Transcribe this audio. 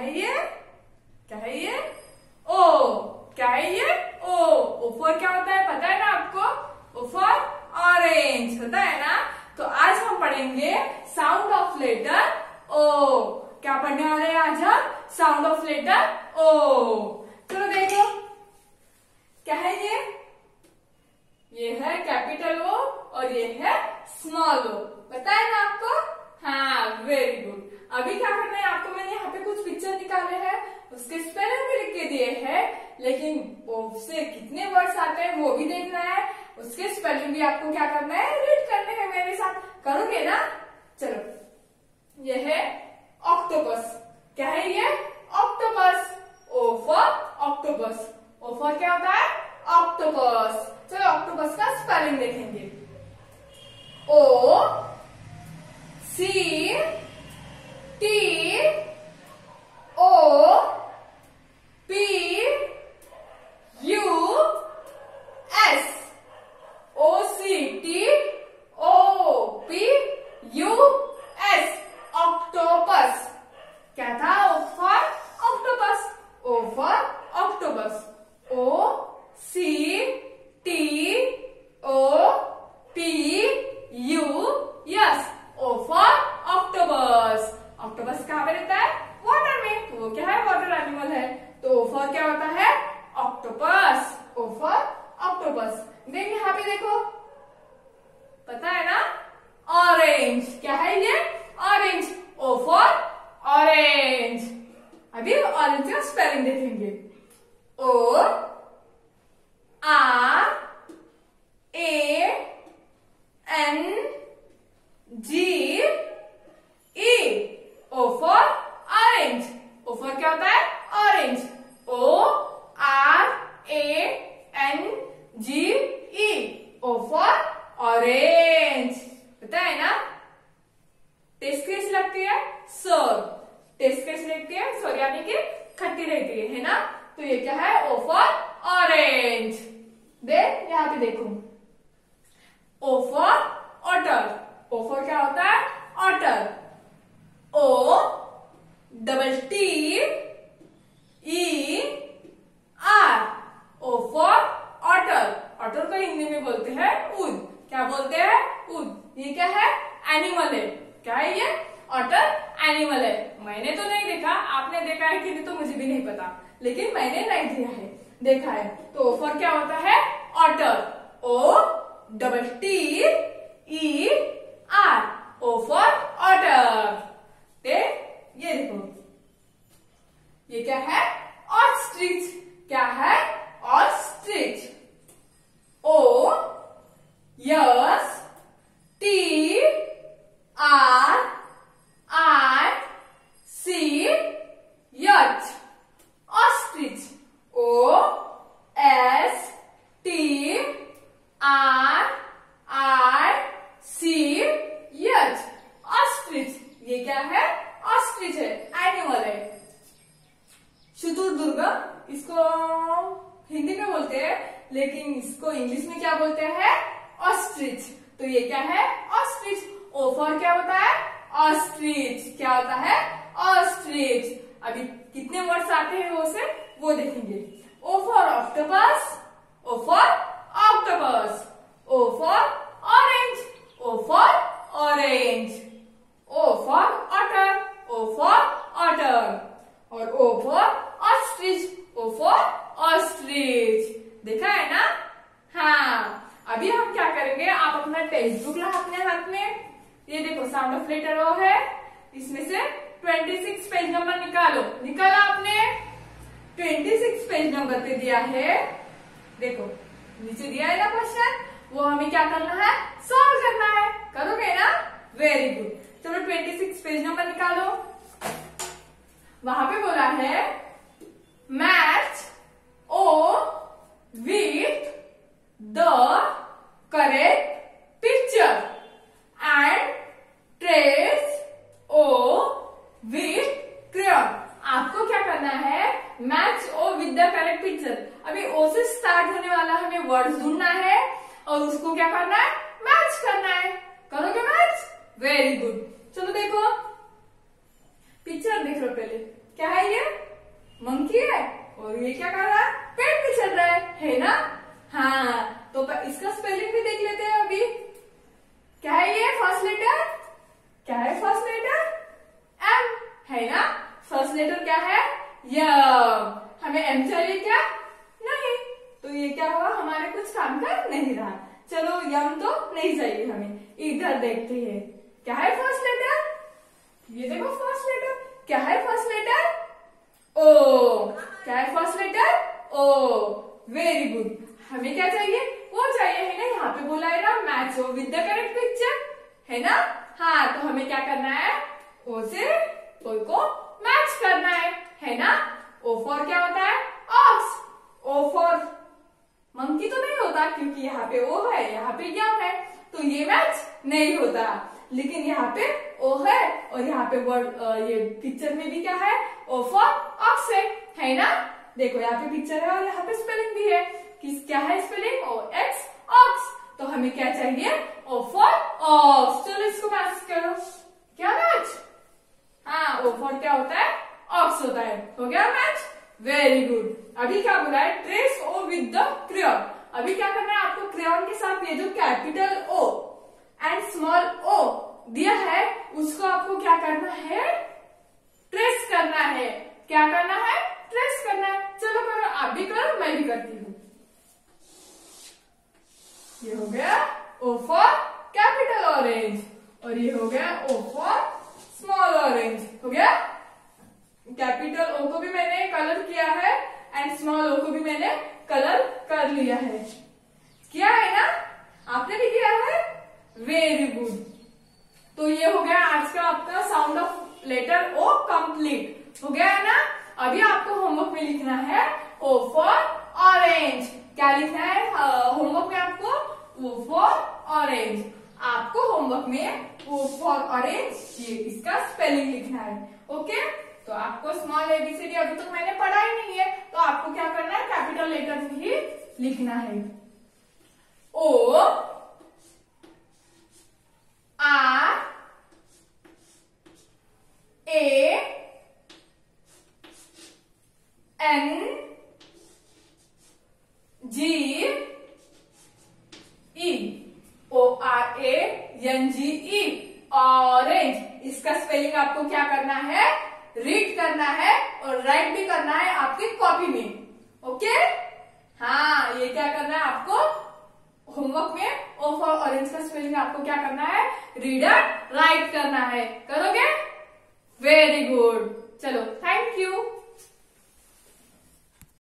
है ये? क्या है ये? ओ। क्या है ये? ओ फॉर क्या होता है पता है ना आपको? ओ फॉर ऑरेंज होता है ना। तो आज हम पढ़ेंगे साउंड ऑफ लेटर ओ। क्या पढ़ने वाले हैं आज हम? Sound of letter O. चलो देखो क्या है ये है कैपिटल ओ और ये है स्मॉल ओ। पता है ना आपको? हाँ, वेरी गुड। अभी क्या करना है आपको? मैंने यहाँ पे कुछ पिक्चर निकाले हैं, उसके स्पेलिंग भी लिख के दिए हैं, लेकिन ओ से कितने वर्ड्स आते हैं वो भी देखना है। उसके स्पेलिंग भी आपको क्या करना है? रीड करने हैं मेरे साथ। करोगे ना? चलो, ये है ऑक्टोपस। क्या है ये? Octopus. O for octopus. O for क्या होता है? ऑक्टोपस। चलो ऑक्टोपस का स्पेलिंग देखेंगे। O C T O P U S. O C T O P U S. Octopus. क्या था? O for octopus. O for octopus. O C T O P U S. O for octopus. Octopus कहाँ पे रहता है? Water में। तो वो क्या है? वाटर एनिमल है। तो ओ फॉर क्या होता है? ऑक्टोपस। O for octopus. देख यहाँ पे देखो, पता है ना? ऑरेंज। क्या है ये? ऑरेंज। O for orange. अभी ऑरेंज का स्पेलिंग देखेंगे। O R A N G E. O for orange. O for क्या होता है? Orange. O R A N G E. O for orange. पता है ना? टेस्ट कैसी लगती है? सोर। टेस्ट कैसी लगती है? सोर यानी कि खट्टी रहती है ना? तो ये क्या है? O for orange. देख यहाँ पे देखो, O for otter. O for क्या होता है? Otter. O double T E R. O for otter. Otter को हिंदी में बोलते हैं ऊद। क्या बोलते हैं? ऊद। ये क्या है? एनिमल है। क्या है ये? ऑटर एनिमल है। मैंने तो नहीं देखा, आपने देखा है कि नहीं तो मुझे भी नहीं पता, लेकिन मैंने नहीं दिया है, देखा है। तो ओ फॉर क्या होता है? Otter. O double T E R. O for otter. ये देखो, ये क्या है? ऑस्ट्रिच। क्या है? Ostrich. O S T R I C H. Ostrich. O S T R I C H. Ostrich. ये क्या है? ऑस्ट्रिच है, एनिमल है। शुतुरमुर्ग, इसको हिंदी में बोलते हैं, लेकिन इसको इंग्लिश में क्या बोलते हैं? ऑस्ट्रिच। तो ये क्या है? ऑस्ट्रिच। ओ फॉर क्या होता है? ऑस्ट्रिच। क्या होता है? ऑस्ट्रिच। अभी कितने वर्ड्स आते हैं वो देखेंगे। O for octopus. O for octopus. O for orange. O for orange. O for otter. O for otter. और O for ostrich. O for ostrich. देखा है ना? हाँ, अभी हम क्या करेंगे, आप अपना टेक्स्ट बुक ला अपने हाथ में। ये देखो साउंड ऑफ लेटर ओ है, इसमें से 26 पेज नंबर निकालो। निकाला आपने? 26 पेज नंबर पे दिया है, देखो नीचे दिया है ना क्वेश्चन, वो हमें क्या करना है? सॉल्व करना है। करोगे ना? Very good. चलो 26 पेज नंबर निकालो। वहां पे बोला है match O with the correct picture and trace O with crayon. आपको क्या करना है? Match O with the correct picture. अभी ओ से स्टार्ट होने वाला हमें वर्ड ढूंढना है और उसको क्या करना है? मैच करना है। करोगे मैच? Very good. चलो देखो, पिक्चर देख लो पहले। क्या है ये? मंकी है। और ये क्या कर रहा है? पेड़ पे चल रहा है ना? हाँ, तो इसका स्पेलिंग भी देख लेते हैं अभी। क्या है ये फर्स्ट लेटर? क्या है फर्स्ट लेटर? एम है ना? फर्स्ट लेटर क्या है? यम। हमें एम चाहिए क्या? नहीं। तो ये क्या हुआ? हमारे कुछ काम का नहीं रहा। चलो यम तो नहीं चाहिए हमें। इधर देखते हैं क्या है फर्स्ट लेटर। ये देखो फर्स्ट लेटर क्या है? First letter O. क्या है first letter? O. Very good. हमें क्या चाहिए? वो चाहिए है ना? यहाँ पे बोला है ना match with the correct picture है ना? हाँ, तो हमें क्या करना है? ओ से ओ को मैच करना है ना? ओ फॉर क्या होता है? ऑक्स। ओ फॉर मंकी तो नहीं होता क्योंकि यहाँ पे ओ है, यहाँ पे यम है, तो ये मैच नहीं होता। लेकिन यहाँ पे ओ है और यहाँ पे वर्ड ये पिक्चर में भी क्या है? ओ फॉर ऑक्स है ना? देखो यहाँ पे पिक्चर है और यहाँ पे स्पेलिंग भी है। किस क्या है स्पेलिंग? ओ एक्स ऑक्स। तो हमें क्या चाहिए? O for ox. चलो इसको मैच करो। क्या मैच? हाँ, ओ फॉर क्या होता है? ऑक्स होता है। हो गया मैच? Very good. अभी क्या बोला है? Trace O with the crayon. अभी क्या करना है आपको? क्रेयॉन के साथ ये जो capital O and small O दिया है उसको आपको क्या करना है? ट्रेस करना है। क्या करना है? ट्रेस करना है। चलो करो, आप भी करो, मैं भी करती हूँ। ये हो गया ओ फॉर कैपिटल ऑरेंज और ये हो गया ओ फॉर स्मॉल ऑरेंज। हो गया? कैपिटल ओ को भी मैंने कलर किया है एंड स्मॉल ओ को भी मैंने कलर कर लिया है। किया है ना? आपने भी किया है? Very good. तो ये हो गया आज का आपका sound of letter O complete. हो गया है ना? अभी आपको होमवर्क में लिखना है ओ फॉर ऑरेंज। क्या लिखना है होमवर्क में आपको? O for orange. आपको होमवर्क में ओ फॉर ऑरेंज ये इसका स्पेलिंग लिखना है। ओके, तो आपको स्मॉल एबीसीडी अभी तक मैंने पढ़ा ही नहीं है, तो आपको क्या करना है? कैपिटल लेटर ही लिखना है। O R A N G E. O R A N G E orange. इसका स्पेलिंग आपको क्या करना है? रीड करना है और राइट भी करना है आपकी कॉपी में। ओके, हाँ, ये क्या करना है आपको होमवर्क में? ओ फॉर ऑरेंज का स्पेलिंग आपको क्या करना है? रीड एंड राइट करना है। करोगे? Very good. चलो, थैंक यू।